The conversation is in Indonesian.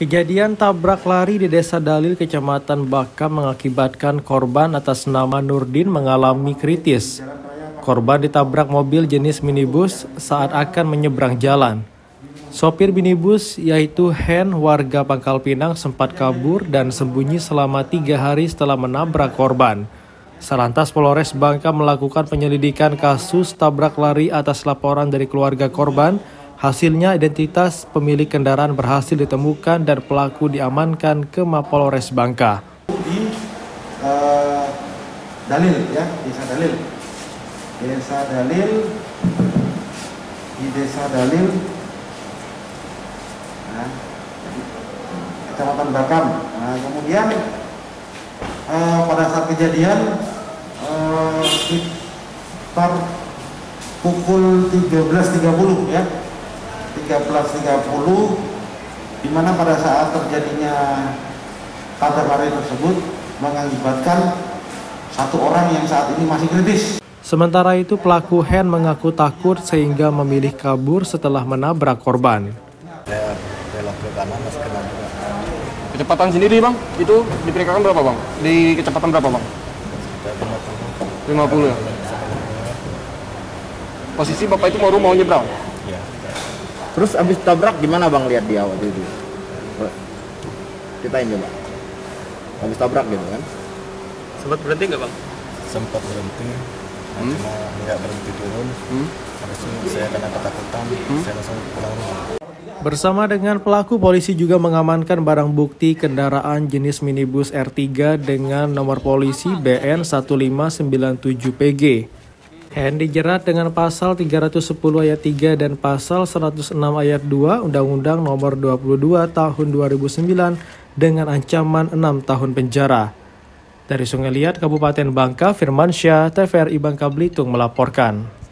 Kejadian tabrak lari di Desa Dalil, Kecamatan Bakam mengakibatkan korban atas nama Nurdin mengalami kritis. Korban ditabrak mobil jenis minibus saat akan menyeberang jalan. Sopir minibus yaitu Hen warga Pangkal Pinang sempat kabur dan sembunyi selama 3 hari setelah menabrak korban. Salantas Polres Bangka melakukan penyelidikan kasus tabrak lari atas laporan dari keluarga korban. Hasilnya identitas pemilik kendaraan berhasil ditemukan dan pelaku diamankan ke Mapolres Bangka. Di Dalil ya, Desa Dalil. Di Desa Dalil. Nah, Kecamatan Bakam. Nah, kemudian pada saat kejadian sekitar pukul 13.30 ya. 13.30 di mana pada saat terjadinya tabrak lari tersebut mengakibatkan satu orang yang saat ini masih kritis. Sementara itu pelaku Hen mengaku takut sehingga memilih kabur setelah menabrak korban. Saya belok ke kanan masih kena juga. Kecepatan sendiri bang, itu diperkirakan berapa bang? Di kecepatan berapa bang? 50 ya? Posisi bapak itu baru mau nyebrang? Ya. Terus abis tabrak gimana bang lihat dia waktu itu? Kita ini bang, abis tabrak gitu kan? Sempat berhenti nggak bang? Sempat berhenti, cuma nggak berhenti turun. Habis itu saya kena ketakutan, saya langsung pulang rumah. Bersama dengan pelaku, polisi juga mengamankan barang bukti kendaraan jenis minibus R3 dengan nomor polisi BN 1597PG. Hen dijerat dengan pasal 310 ayat 3 dan pasal 106 ayat 2 Undang-Undang Nomor 22 Tahun 2009 dengan ancaman 6 tahun penjara. Dari Sungai Liat, Kabupaten Bangka, Firmansyah, TVRI Bangka Belitung melaporkan.